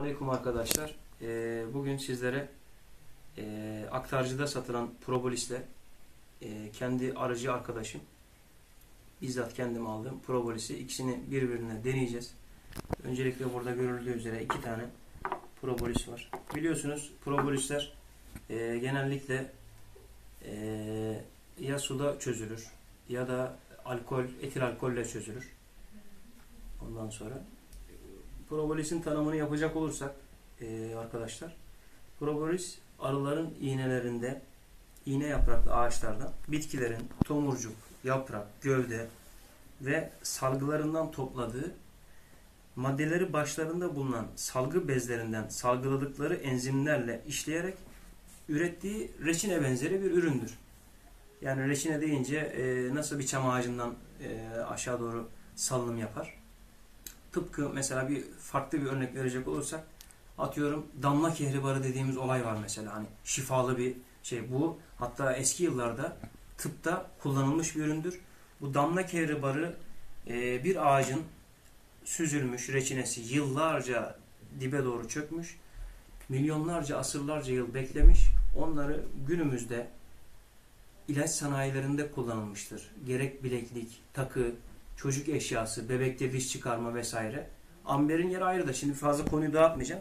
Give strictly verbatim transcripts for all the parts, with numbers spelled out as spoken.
Aleyküm arkadaşlar. Ee, bugün sizlere e, aktarcıda satılan Propolis'le e, kendi aracı arkadaşım bizzat kendim aldığım Propolis'i ikisini birbirine deneyeceğiz. Öncelikle burada görüldüğü üzere iki tane Propolis var. Biliyorsunuz Propolis'ler e, genellikle e, ya suda çözülür ya da alkol, etil alkolle çözülür. Ondan sonra Propolis'in tanımını yapacak olursak e, arkadaşlar, Propolis arıların iğnelerinde, iğne yapraklı ağaçlardan bitkilerin tomurcuk, yaprak, gövde ve salgılarından topladığı maddeleri başlarında bulunan salgı bezlerinden salgıladıkları enzimlerle işleyerek ürettiği reçine benzeri bir üründür. Yani reçine deyince e, nasıl bir çam ağacından e, aşağı doğru salınım yapar. Tıpkı mesela bir farklı bir örnek verecek olursak, atıyorum damla kehribarı dediğimiz olay var mesela, hani şifalı bir şey bu, hatta eski yıllarda tıpta kullanılmış bir üründür. Bu damla kehribarı e, bir ağacın süzülmüş reçinesi yıllarca dibe doğru çökmüş, milyonlarca asırlarca yıl beklemiş, onları günümüzde ilaç sanayilerinde kullanılmıştır. Gerek bileklik, takı, çocuk eşyası, bebekte diş çıkarma vesaire. Amberin yeri ayrı da şimdi fazla konuyu dağıtmayacağım.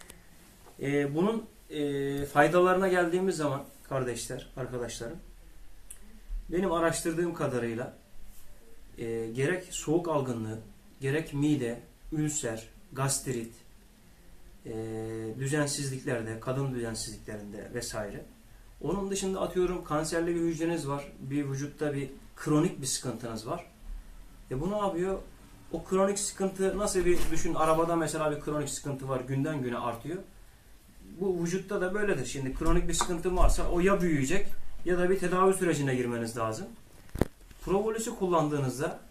Ee, bunun e, faydalarına geldiğimiz zaman kardeşler, arkadaşlarım, benim araştırdığım kadarıyla e, gerek soğuk algınlığı, gerek mide, ülser, gastrit, e, düzensizliklerde, kadın düzensizliklerinde vesaire. Onun dışında atıyorum kanserli bir hücreniz var, bir vücutta bir kronik bir sıkıntınız var. E bu ne yapıyor? O kronik sıkıntı nasıl, bir düşün, arabada mesela bir kronik sıkıntı var, günden güne artıyor. Bu vücutta da böyledir. Şimdi kronik bir sıkıntı varsa o ya büyüyecek ya da bir tedavi sürecine girmeniz lazım. Propolis'i kullandığınızda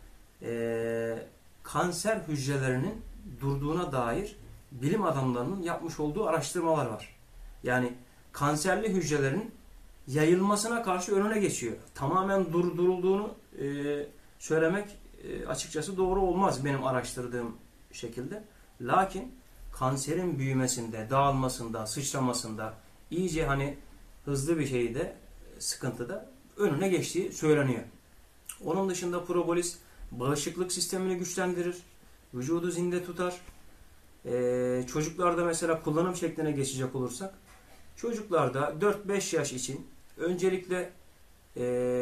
e, kanser hücrelerinin durduğuna dair bilim adamlarının yapmış olduğu araştırmalar var. Yani kanserli hücrelerin yayılmasına karşı önüne geçiyor. Tamamen durdurulduğunu e, söylemek e, açıkçası doğru olmaz benim araştırdığım şekilde. Lakin kanserin büyümesinde, dağılmasında, sıçramasında, iyice hani hızlı bir şeyde, sıkıntıda önüne geçtiği söyleniyor. Onun dışında Propolis bağışıklık sistemini güçlendirir, vücudu zinde tutar. Ee, çocuklarda mesela kullanım şekline geçecek olursak, çocuklarda dört beş yaş için öncelikle e,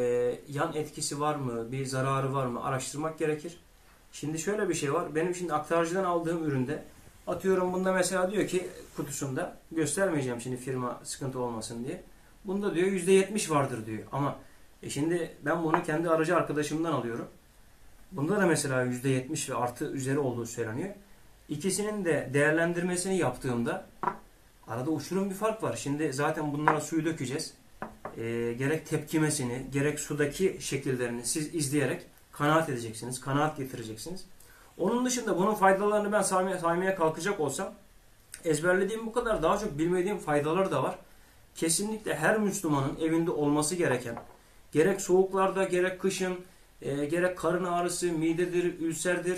yan etkisi var mı, bir zararı var mı araştırmak gerekir. Şimdi şöyle bir şey var, benim şimdi aktarcıdan aldığım üründe, atıyorum bunda mesela diyor ki kutusunda, göstermeyeceğim şimdi firma sıkıntı olmasın diye, bunda diyor yüzde yetmiş vardır diyor. Ama e şimdi ben bunu kendi aracı arkadaşımdan alıyorum. Bunda da mesela yüzde yetmiş ve artı üzeri olduğu söyleniyor. İkisinin de değerlendirmesini yaptığımda arada uçurum bir fark var. Şimdi zaten bunlara suyu dökeceğiz. E, gerek tepkimesini, gerek sudaki şekillerini siz izleyerek kanaat edeceksiniz, kanaat getireceksiniz. Onun dışında bunun faydalarını ben saymaya, saymaya kalkacak olsam, ezberlediğim bu kadar, daha çok bilmediğim faydaları da var. Kesinlikle her Müslümanın evinde olması gereken, gerek soğuklarda, gerek kışın, e, gerek karın ağrısı, midedir, ülserdir,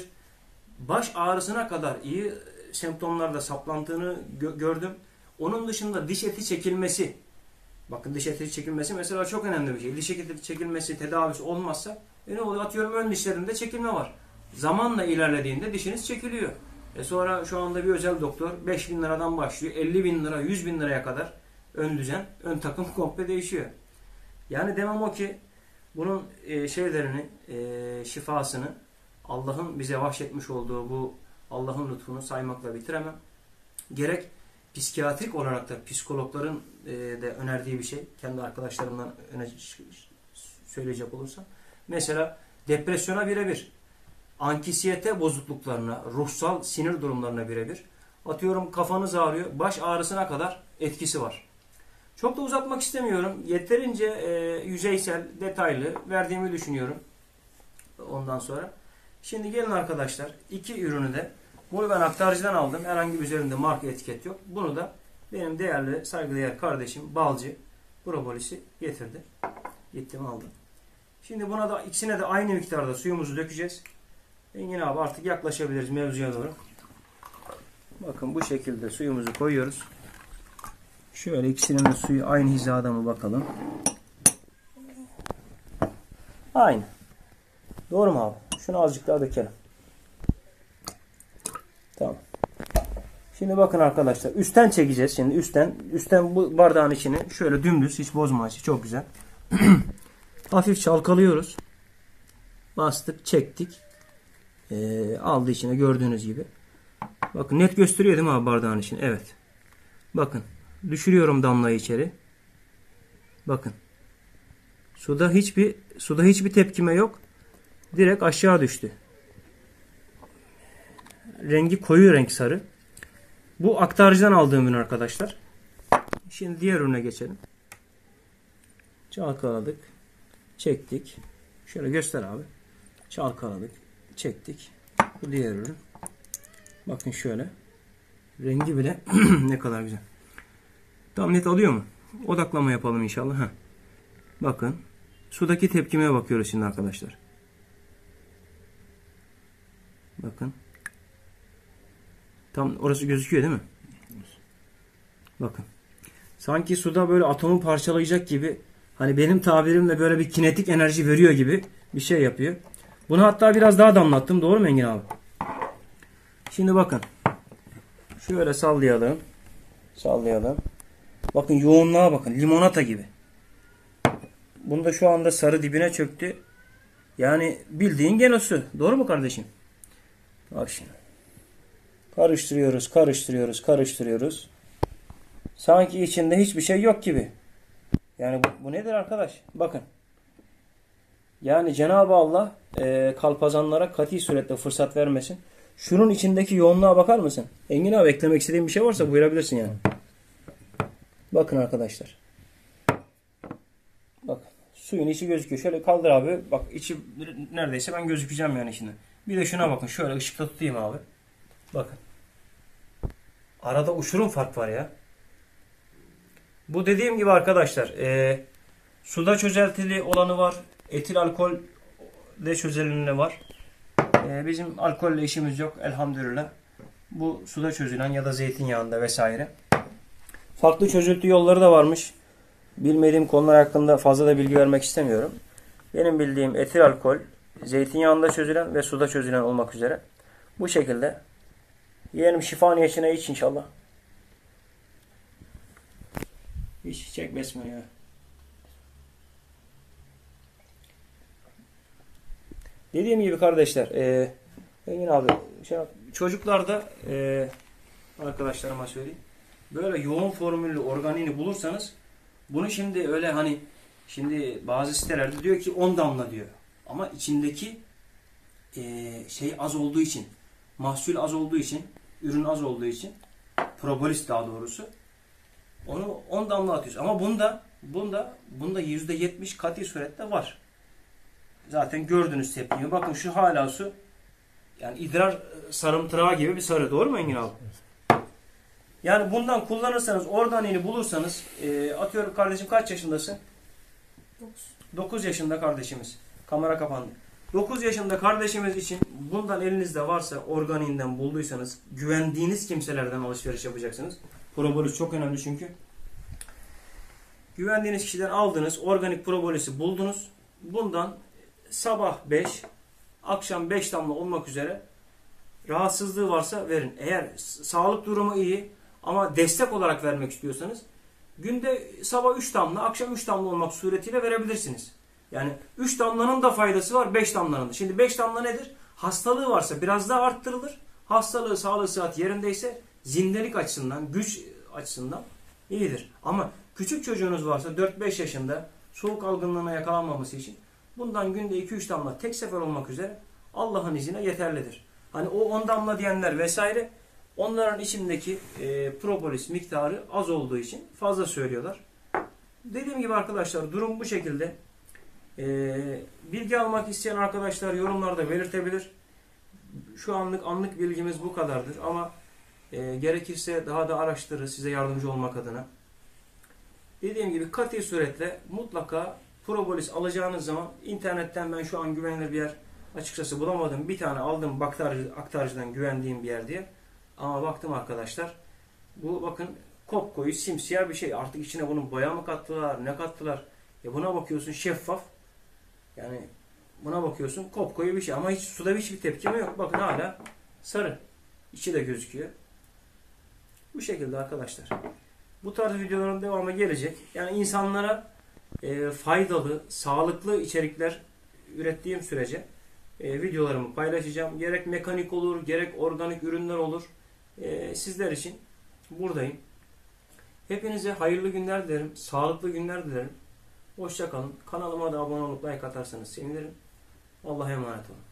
baş ağrısına kadar iyi semptomlarda saplandığını gö gördüm. Onun dışında diş eti çekilmesi, bakın diş eti çekilmesi mesela çok önemli bir şey. Diş eti çekilmesi tedavisi olmazsa e ne oluyor? Atıyorum ön dişlerinde çekilme var. Zamanla ilerlediğinde dişiniz çekiliyor. E sonra şu anda bir özel doktor beş bin liradan başlıyor. elli bin lira, yüz bin liraya kadar ön düzen, ön takım komple değişiyor. Yani demem o ki bunun e, şeylerini, e, şifasını, Allah'ın bize vahşetmiş olduğu bu Allah'ın lütfunu saymakla bitiremem. Gerek psikiyatrik olarak da psikologların e, de önerdiği bir şey. Kendi arkadaşlarımdan öne söyleyecek olursam. Mesela depresyona birebir. Ankisiyete bozukluklarına, ruhsal sinir durumlarına birebir. Atıyorum kafanız ağrıyor, baş ağrısına kadar etkisi var. Çok da uzatmak istemiyorum. Yeterince e, yüzeysel, detaylı verdiğimi düşünüyorum. Ondan sonra. Şimdi gelin arkadaşlar, iki ürünü de, bunu ben aktarcıdan aldım. Herhangi bir üzerinde marka etiket yok. Bunu da benim değerli, saygıdeğer kardeşim Balcı Propolis'i getirdi. Gittim aldım. Şimdi buna da, ikisine de aynı miktarda suyumuzu dökeceğiz. Engin abi artık yaklaşabiliriz mevzuya doğru. Bakın bu şekilde suyumuzu koyuyoruz. Şöyle ikisinin de suyu aynı hizada mı bakalım. Aynı. Doğru mu abi? Şunu azıcık daha dökelim. Tamam. Şimdi bakın arkadaşlar. Üstten çekeceğiz. Şimdi üstten. Üstten bu bardağın içini şöyle dümdüz. Hiç bozma açı. Çok güzel. Hafif çalkalıyoruz. Bastık. Çektik. Ee, aldı içine gördüğünüz gibi. Bakın net gösteriyor değil mi abi bardağın içini? Evet. Bakın. Düşürüyorum damlayı içeri. Bakın. Suda hiçbir suda hiçbir tepkime yok. Direkt aşağı düştü. Rengi koyu renk sarı. Bu aktarıcıdan aldığım ürün arkadaşlar. Şimdi diğer ürüne geçelim. Çalkaladık. Çektik. Şöyle göster abi. Çalkaladık. Çektik. Bu diğer ürün. Bakın şöyle. Rengi bile ne kadar güzel. Tam net alıyor mu? Odaklama yapalım inşallah. Heh. Bakın. Sudaki tepkimeye bakıyoruz şimdi arkadaşlar. Bakın. Tam orası gözüküyor değil mi? Bakın. Sanki suda böyle atomu parçalayacak gibi, hani benim tabirimle böyle bir kinetik enerji veriyor gibi bir şey yapıyor. Bunu hatta biraz daha damlattım. Doğru mu Engin abi? Şimdi bakın. Şöyle sallayalım. Sallayalım. Bakın yoğunluğa bakın. Limonata gibi. Bunda şu anda sarı dibine çöktü. Yani bildiğin gene su. Doğru mu kardeşim? Bak şimdi. Karıştırıyoruz, karıştırıyoruz, karıştırıyoruz. Sanki içinde hiçbir şey yok gibi. Yani bu, bu nedir arkadaş? Bakın. Yani Cenab-ı Allah e, kalpazanlara kati surette fırsat vermesin. Şunun içindeki yoğunluğa bakar mısın? Engin abi eklemek istediğin bir şey varsa buyurabilirsin yani. Bakın arkadaşlar. Bak. Suyun içi gözüküyor. Şöyle kaldır abi. Bak içi neredeyse ben gözükeceğim yani şimdi. Bir de şuna bakın. Şöyle ışıkta tutayım abi. Bakın. Arada uçurum fark var ya. Bu dediğim gibi arkadaşlar. E, suda çözeltili olanı var. Etil alkol de çözelini var. E, bizim alkolle işimiz yok. Elhamdülillah. Bu suda çözülen ya da zeytinyağında vesaire. Farklı çözültü yolları da varmış. Bilmediğim konular hakkında fazla da bilgi vermek istemiyorum. Benim bildiğim etil alkol, zeytinyağında çözülen ve suda çözülen olmak üzere. Bu şekilde. Yeğenim şifa niyetine iç inşallah. Hiç çek besme ya. Dediğim gibi kardeşler, e, Engin abi, şey, çocuklarda e, arkadaşlarıma söyleyeyim. Böyle yoğun formüllü organiğini bulursanız, bunu şimdi öyle hani şimdi bazı sitelerde diyor ki on damla diyor. Ama içindeki e, şey az olduğu için, mahsul az olduğu için, ürün az olduğu için, propolis daha doğrusu, onu on damla atıyoruz. Ama bunda bunda bunda yüzde yetmiş katı surette var. Zaten gördünüz tepkiyi. Bakın şu hala su, yani idrar sarımtırağı gibi bir sarı. Doğru mu Engin abi? Yani bundan kullanırsanız, organiğini bulursanız, e, atıyorum kardeşim kaç yaşındasın? dokuz yaşında kardeşimiz. Kamera kapandı. dokuz yaşında kardeşimiz için bundan elinizde varsa, organiğinden bulduysanız, güvendiğiniz kimselerden alışveriş yapacaksınız. Propolis çok önemli çünkü. Güvendiğiniz kişiden aldınız, organik propolisi buldunuz. Bundan sabah beş, akşam beş damla olmak üzere, rahatsızlığı varsa verin. Eğer sağlık durumu iyi ama destek olarak vermek istiyorsanız, günde sabah üç damla, akşam üç damla olmak suretiyle verebilirsiniz. Yani üç damlanın da faydası var, beş damlanın da. Şimdi beş damla nedir? Hastalığı varsa biraz daha arttırılır. Hastalığı, sağlığı, sıhhat yerindeyse zindelik açısından, güç açısından iyidir. Ama küçük çocuğunuz varsa dört beş yaşında, soğuk algınlığına yakalanmaması için bundan günde iki üç damla tek sefer olmak üzere Allah'ın izniyle yeterlidir. Hani o on damla diyenler vesaire, onların içindeki e, propolis miktarı az olduğu için fazla söylüyorlar. Dediğim gibi arkadaşlar, durum bu şekilde. E, bilgi almak isteyen arkadaşlar yorumlarda belirtebilir. Şu anlık anlık bilgimiz bu kadardır ama e, gerekirse daha da araştırır size yardımcı olmak adına. Dediğim gibi kat'i suretle mutlaka propolis alacağınız zaman, internetten ben şu an güvenilir bir yer açıkçası bulamadım. Bir tane aldım aktarcı, aktarcıdan güvendiğim bir yer diye. Ama baktım arkadaşlar, bu bakın kopkoyu simsiyah bir şey. Artık içine bunun boya mı kattılar, ne kattılar? Ya buna bakıyorsun şeffaf. Yani buna bakıyorsun kopkoyu bir şey ama hiç suda hiçbir tepkime yok. Bakın hala sarı. İçi de gözüküyor. Bu şekilde arkadaşlar. Bu tarz videoların devamı gelecek. Yani insanlara e, faydalı, sağlıklı içerikler ürettiğim sürece e, videolarımı paylaşacağım. Gerek mekanik olur, gerek organik ürünler olur. E, sizler için buradayım. Hepinize hayırlı günler dilerim. Sağlıklı günler dilerim. Hoşça kalın. Kanalıma da abone olup like atarsanız sevinirim. Allah'a emanet olun.